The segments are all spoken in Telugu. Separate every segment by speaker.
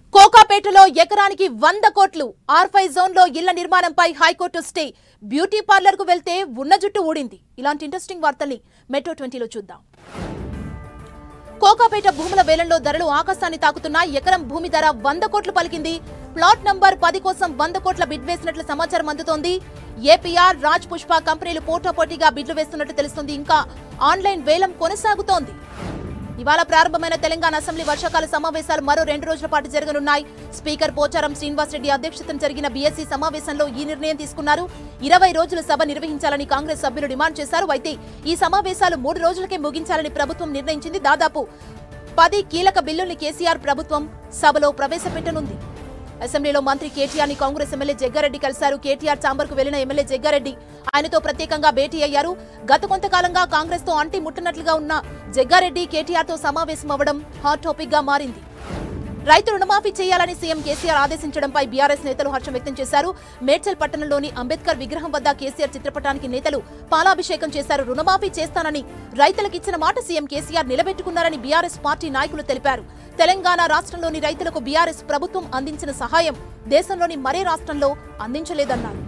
Speaker 1: కోకాపేటలో ఎకరానికి 100 కోట్లు R5 జోన్లో ఇళ్ల నిర్మాణంపై హైకోర్టు స్టే. బ్యూటీ పార్లర్కు వెళ్తే ఉన్న జుట్టు ఊడింది. ఇలాంటి ఇంట్రెస్టింగ్ వార్తల్ని మెట్రో 20లో చూద్దాం. కోకాపేట భూముల వేలంలో ధరలు ఆకాశాన్ని తాకుతున్నా ఎకరం భూమి ధర 100 కోట్లు పలికింది. ప్లాట్ నంబర్ 10 కోసం 100 కోట్ల బిడ్ వేసినట్లు సమాచారం అందుతోంది. ఏపీఆర్, రాజ్ పుష్ప కంపెనీలు పోటాపోటీగా బిడ్లు వేస్తున్నట్టు తెలుస్తుంది. ఇంకా ఆన్లైన్ వేలం కొనసాగుతోంది. ఇవాళ ప్రారంభమైన తెలంగాణ అసెంబ్లీ వర్షాకాల సమావేశాలు మరో 2 రోజుల పాటు జరగనున్నాయి. స్పీకర్ పోచారం శ్రీనివాసరెడ్డి అధ్యక్షతన జరిగిన బీఎస్సీ సమావేశంలో ఈ నిర్ణయం తీసుకున్నారు. 20 రోజుల సభ నిర్వహించాలని కాంగ్రెస్ సభ్యులు డిమాండ్ చేశారు. అయితే ఈ సమావేశాలు 3 రోజులకే ముగించాలని ప్రభుత్వం నిర్ణయించింది. దాదాపు 10 కీలక బిల్లుల్ని కేసీఆర్ ప్రభుత్వం సభలో ప్రవేశపెట్టనుంది. అసెంబ్లీలో మంత్రి కేటీఆర్ ని కాంగ్రెస్ ఎమ్మెల్యే జగ్గారెడ్డి కలిశారు. కేటీఆర్ ఛాంబర్ కు వెళ్లిన ఎమ్మెల్యే జగ్గారెడ్డి ఆయనతో ప్రత్యేకంగా భేటీ అయ్యారు. గత కొంతకాలంగా కాంగ్రెస్ తో అంటి ముట్టనట్లుగా ఉన్న జగ్గారెడ్డి కేటీఆర్ తో సమావేశం అవ్వడం హాట్ టాపిక్ గా మారింది. రైతు రుణమాఫీ చేయాలని సీఎం కేసీఆర్ ఆదేశించడంపై బీఆర్ఎస్ నేతలు హర్షం వ్యక్తం చేశారు. మేడ్చల్ పట్టణంలోని అంబేద్కర్ విగ్రహం వద్ద కేసీఆర్ చిత్రపటానికి నేతలు పాలాభిషేకం చేశారు. రుణమాఫీ చేస్తానని రైతులకిచ్చిన మాట సీఎం కేసీఆర్ నిలబెట్టుకున్నారని బీఆర్ఎస్ పార్టీ నాయకులు తెలిపారు. తెలంగాణ రాష్ట్రంలోని రైతులకు బీఆర్ఎస్ ప్రభుత్వం అందించిన సహాయం దేశంలోని మరే రాష్ట్రంలో అందించలేదన్నారు.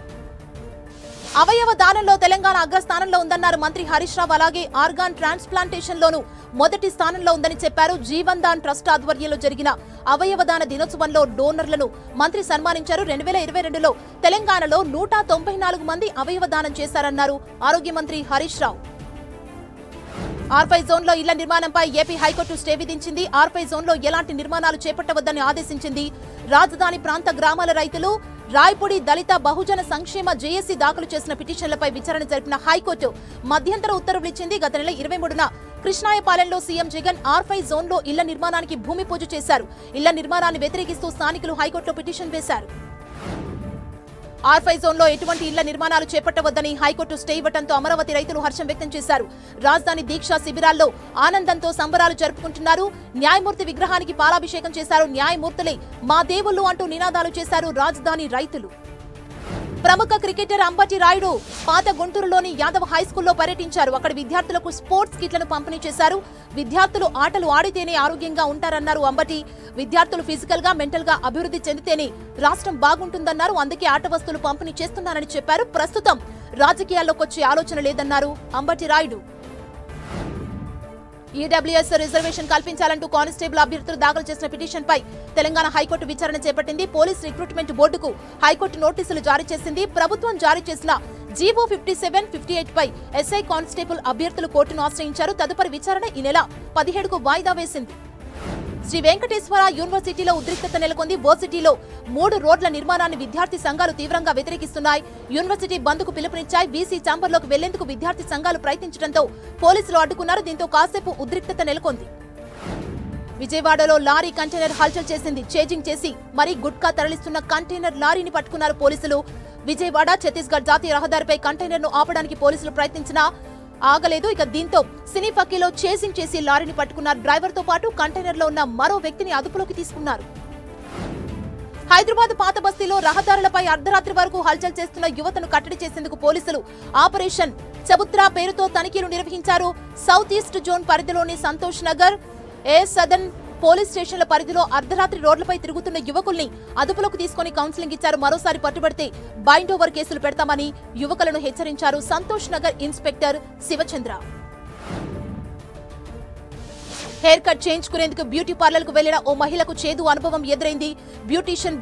Speaker 1: అవయవ దానంలో తెలంగాణ అగ్రస్థానంలో ఉందన్నారు మంత్రి హరీష్ రావు. అలాగే ఆర్గాన్ ట్రాన్స్ప్లాంటేషన్ లోనూ మొదటి స్థానంలో ఉందని చెప్పారు. జీవన్ దాన్ ట్రస్ట్ ఆధ్వర్యంలో జరిగిన అవయవ దాన దినోత్సవంలో డోనర్లను మంత్రి సన్మానించారు. 2022లో తెలంగాణలో 194 మంది అవయవ దానం చేశారన్నారు ఆరోగ్య మంత్రి హరీష్ రావు. R5 జోన్లో ఇళ్ల నిర్మాణంపై ఏపీ హైకోర్టు స్టే విధించింది. R5 జోన్లో ఎలాంటి నిర్మాణాలు చేపట్టవద్దని ఆదేశించింది. రాజధాని ప్రాంత గ్రామాల రైతులు, రాయపూడి దళిత బహుజన సంక్షేమ జేఏసీ దాఖలు చేసిన పిటిషన్లపై విచారణ జరిపిన హైకోర్టు మధ్యంతర ఉత్తర్వులిచ్చింది. గత నెల 23న కృష్ణాయపాలెంలో సీఎం జగన్ R5 జోన్లో ఇళ్ల నిర్మాణానికి భూమి పూజ చేశారు. ఇళ్ల నిర్మాణాన్ని వ్యతిరేకిస్తూ స్థానికులు హైకోర్టులో పిటిషన్ వేశారు. R5 జోన్లో ఎటువంటి ఇళ్ల నిర్మాణాలు చేపట్టవద్దని హైకోర్టు స్టే ఇవ్వడంతో అమరావతి రైతులు హర్షం వ్యక్తం చేశారు. రాజధాని దీక్షా శిబిరాల్లో ఆనందంతో సంబరాలు జరుపుకుంటున్నారు. న్యాయమూర్తి విగ్రహానికి పాలాభిషేకం చేశారు. న్యాయమూర్తులే మా దేవుళ్ళు అంటూ నినాదాలు చేశారు రాజధాని రైతులు. ప్రముఖ క్రికెటర్ అంబటి రాయుడు పాత గుంటూరులోని యాదవ్ హైస్కూల్లో పర్యటించారు. అక్కడ విద్యార్థులకు స్పోర్ట్స్ కిట్లను పంపిణీ చేశారు. విద్యార్థులు ఆటలు ఆడితేనే ఆరోగ్యంగా ఉంటారన్నారు అంబటి. విద్యార్థులు ఫిజికల్ గా, మెంటల్ గా అభివృద్ధి చెందితేనే రాష్ట్రం బాగుంటుందన్నారు. అందుకే ఆట వస్తువులు పంపిణీ చేస్తున్నారని చెప్పారు. ప్రస్తుతం రాజకీయాల్లోకి వచ్చే ఆలోచన లేదన్నారు అంబటి రాయుడు. ఈడబ్ల్యూఎస్ రిజర్వేషన్ కల్పించాలంటూ కానిస్టేబుల్ అభ్యర్థులు దాఖలు చేసిన పిటిషన్ పై తెలంగాణ హైకోర్టు విచారణ చేపట్టింది. పోలీస్ రిక్రూట్మెంట్ బోర్డుకు హైకోర్టు నోటీసులు జారీ చేసింది. ప్రభుత్వం జారీ చేసిన జీవో 57, 58 పై ఎస్ఐ కానిస్టేబుల్ అభ్యర్థులు కోర్టును ఆశ్రయించారు. తదుపరి విచారణ ఈ నెల 17కు వాయిదా వేసింది. శ్రీ వెంకటేశ్వర యూనివర్సిటీలో ఉద్రిక్తత నెలకొంది. వర్సిటీలో 3 రోడ్ల నిర్మాణాన్ని విద్యార్థి సంఘాలు తీవ్రంగా వ్యతిరేకిస్తున్నాయి. యూనివర్సిటీ బంద్కు పిలుపునిచ్చాయి. బీసీ ఛాంబర్లోకి వెళ్లేందుకు విద్యార్థి సంఘాలు ప్రయత్నించడంతో పోలీసులు అడ్డుకున్నారు. దీంతో కాసేపు ఉద్రిక్తత నెలకొంది. విజయవాడలో లారీ కంటైనర్ హల్చల్ చేసింది. చేజింగ్ చేసి మరీ గుట్కా తరలిస్తున్న కంటైనర్ లారీని పట్టుకున్నారు పోలీసులు. విజయవాడ ఛత్తీస్గఢ్ జాతీయ రహదారిపై కంటైనర్ ను ఆపడానికి పోలీసులు ప్రయత్నించినా ఆగలేదు. ఇక దీంతో సినీ ఫక్కీలో చేసింగ్ చేసి లారీని పట్టుకున్నారు. డ్రైవర్ తో పాటు కంటైనర్ లో ఉన్న మరో వ్యక్తిని అదుపులోకి తీసుకున్నారు. హైదరాబాద్ పాత బస్తీలో రహదారులపై అర్ధరాత్రి వరకు హల్చల్ చేస్తున్న యువతను కట్టడి చేసేందుకు పోలీసులు ఆపరేషన్ చబుత్రా పేరుతో తనిఖీలు నిర్వహించారు. సౌత్ ఈస్ట్ జోన్ పరిధిలోని సంతోష్ నగర్, సదన్ పోలీస్ స్టేషన్ల పరిధిలో అర్ధరాత్రి రోడ్లపై తిరుగుతున్న యువకుల్ని అదుపులోకి తీసుకుని కౌన్సిలింగ్ ఇచ్చారు. మరోసారి పట్టుబడితే బైండ్ ఓవర్ కేసులు పెడతామని యువకులను హెచ్చరించారు Santosh Nagar inspector Shivachandra. Hair cut చేయించుకునేందుకు బ్యూటీ పార్లర్ కు వెళ్లిన ఓ మహిళకు చేదు అనుభవం ఎదురైంది. బ్యూటీషియన్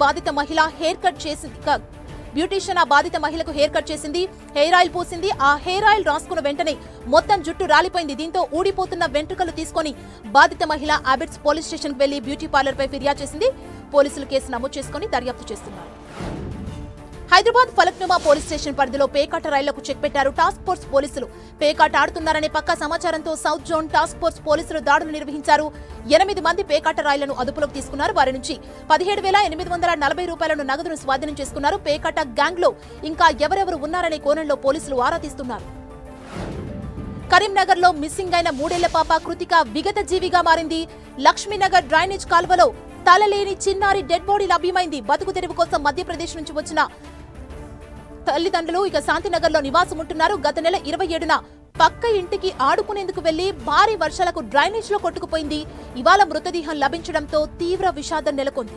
Speaker 1: ఆ బాధిత మహిళకు హెయిర్ కట్ చేసింది. హెయిర్ ఆయిల్ పూసింది. ఆ హెయిర్ ఆయిల్ రాసుకున్న వెంటనే మొత్తం జుట్టు రాలిపోయింది. దీంతో ఊడిపోతున్న వెంట్రుకలు తీసుకుని బాధిత మహిళ అబిడ్స్ పోలీస్ స్టేషన్ కు వెళ్లి బ్యూటీ పార్లర్ పై ఫిర్యాదు చేసింది. పోలీసులు కేసు నమోదు చేసుకుని దర్యాప్తు చేస్తున్నారు. హైదరాబాద్ ఫలక్నుమా పోలీస్ స్టేషన్ పరిధిలో పేకాట రైళ్లకు చెక్ పెట్టారు టాస్క్ ఫోర్స్ పోలీసులు. పేకాట ఆడుతున్నారనే పక్కా సమాచారంతో సౌత్ జోన్ టాస్క్ ఫోర్స్ పోలీసులు దాడులు నిర్వహించారు. 8 మంది పేకాట రైళ్లను అదుపులోకి తీసుకున్నారు. వారి నుంచి 17,840 రూపాయలను నగదును స్వాధీనం చేసుకున్నారు. పేకాట గ్యాంగ్ లో ఇంకా ఎవరెవరు ఉన్నారనే కోణంలో పోలీసులు ఆరా తీస్తున్నారు. కరీంనగర్ లో మిస్సింగ్ అయిన 3 ఏళ్ల పాప కృతిక విగత జీవిగా మారింది. లక్ష్మీనగర్ డ్రైనేజ్ కాల్వలో తలలేని చిన్నారి డెడ్ బాడీ లభ్యమైంది. బతుకు తెరువు కోసం మధ్యప్రదేశ్ నుంచి వచ్చిన తల్లిదండ్రులు ఇక శాంతినగర్ లో నివాసం ఉంటున్నారు. గత నెల 27న పక్క ఇంటికి ఆడుకునేందుకు వెళ్లి భారీ వర్షాలకు డ్రైనేజ్ లో కొట్టుకుపోయింది. ఇవాళ మృతదేహం లభించడంతో తీవ్ర విషాదం నెలకొంది.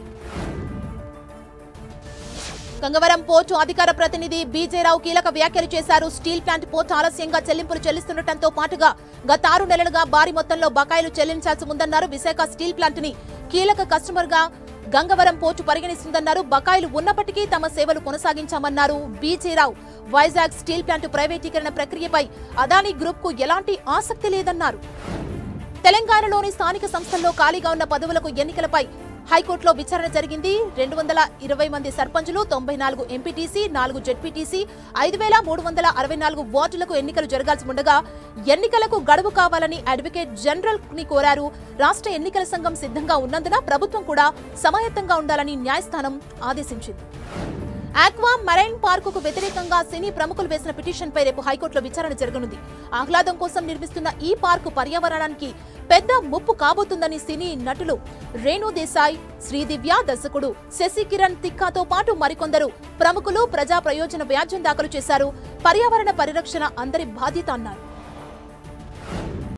Speaker 1: గంగవరం పోర్టు అధికార ప్రతినిధి బీజేరావు కీలక వ్యాఖ్యలు చేశారు. స్టీల్ ప్లాంట్ పోర్టు ఆలస్యంగా చెల్లింపులు చెల్లిస్తుండటంతో పాటుగా గత 6 నెలలుగా భారీ మొత్తంలో బకాయిలు చెల్లించాల్సి ఉందన్నారు. విశాఖ స్టీల్ ప్లాంట్ ని కీలక కస్టమర్ గా గంగవరం పోర్టు పరిగణిస్తుందన్నారు. బకాయిలు ఉన్నప్పటికీ తమ సేవలు కొనసాగించామన్నారు బీజేరావు. వైజాగ్ స్టీల్ ప్లాంట్ ప్రైవేటీకరణ ప్రక్రియపై అదానీ గ్రూప్ కు ఎలాంటి ఆసక్తి లేదన్నారు. తెలంగాణలోని స్థానిక సంస్థల్లో ఖాళీగా ఉన్న పదవులకు ఎన్నికలపై హైకోర్టులో విచారణ జరిగింది. 220 మంది సర్పంచులు, 94 ఎంపీటీసీ, 4 జెడ్పీటీసీ, 5364 వార్డులకు ఎన్నికలు జరగాల్సి ఉండగా ఎన్నికలకు గడువు కావాలని అడ్వకేట్ జనరల్ ని కోరారు. రాష్ట్ర ఎన్నికల సంఘం సిద్ధంగా ఉన్నందున ప్రభుత్వం కూడా సమాయత్తంగా ఉండాలని న్యాయస్థానం ఆదేశించింది. ఆక్వా మెరైన్ పార్కుకు వ్యతిరేకంగా సినీ ప్రముఖులు వేసిన పిటిషన్పై రేపు హైకోర్టులో విచారణ జరగనుంది. ఆహ్లాదం కోసం నిర్మిస్తున్న ఈ పార్కు పర్యావరణానికి పెద్ద ముప్పు కాబోతుందని సినీ నటులు రేణు దేశాయ్, శ్రీదివ్య, దర్శకుడు శశికిరణ్ తిక్కాతో పాటు మరికొందరు ప్రముఖులు ప్రజా ప్రయోజన వ్యాజ్యం దాఖలు చేశారు. పర్యావరణ పరిరక్షణ అందరి బాధ్యత అన్నారు.